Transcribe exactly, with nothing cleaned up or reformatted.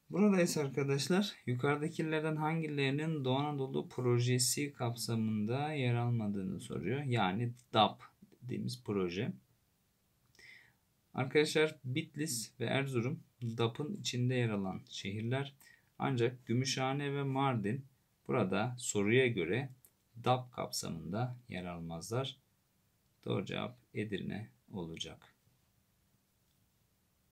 Buradayız arkadaşlar. Yukarıdakilerden hangilerinin Doğu Anadolu projesi kapsamında yer almadığını soruyor. Yani D A P dediğimiz proje. Arkadaşlar Bitlis ve Erzurum D A P'ın içinde yer alan şehirler. Ancak Gümüşhane ve Mardin burada soruya göre D A P kapsamında yer almazlar. Doğru cevap Edirne olacak.